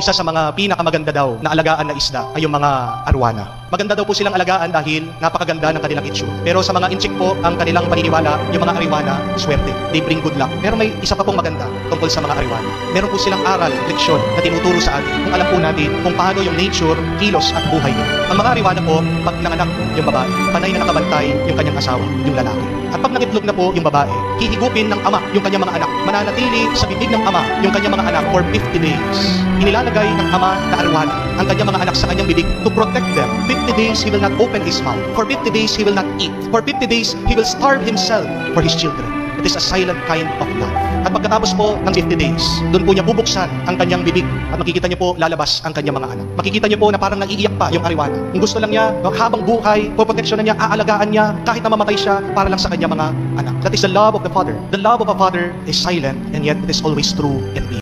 isa sa mga pinakamaganda daw na alagaan na isda ay yung mga arwana. Maganda daw po silang alagaan dahil napakaganda ng kanilang itsura. Pero sa mga inchik po, ang kanilang paniniwala, yung mga arwana, swerte. They bring good luck. Pero may isa pa pong maganda tungkol sa mga arwana. Meron po silang aral, leksyon na tinuturo sa atin kung alam po natin kung paano yung nature, kilos at buhay nila. Ang mga arwana po, pag nanganak yung babae, panay na nakabantay yung kanyang asawa, yung lalaki. At pag nangitlog na po yung babae, hihigupin ng ama yung kanyang mga anak. Mananatili sa bibig ng ama yung kanyang mga anak for 50 days. Inilalagay ng ama na arwana ang kanyang mga anak sa kanyang bibig to protect them. 50 days he will not open his mouth. For 50 days he will not eat. For 50 days he will starve himself for his children. It is a silent kind of love. At pagkatapos po ng 50 days, doon po niya bubuksan ang kanyang bibig at makikita niyo po lalabas ang kanyang mga anak. Makikita niyo po na parang naiiyak pa yung arwana. Kung gusto lang niya, habang buhay, poproteksyonan niya, aalagaan niya, kahit na mamatay siya para lang sa kanyang mga anak. That is the love of the Father. The love of a Father is silent and yet it is always true and real.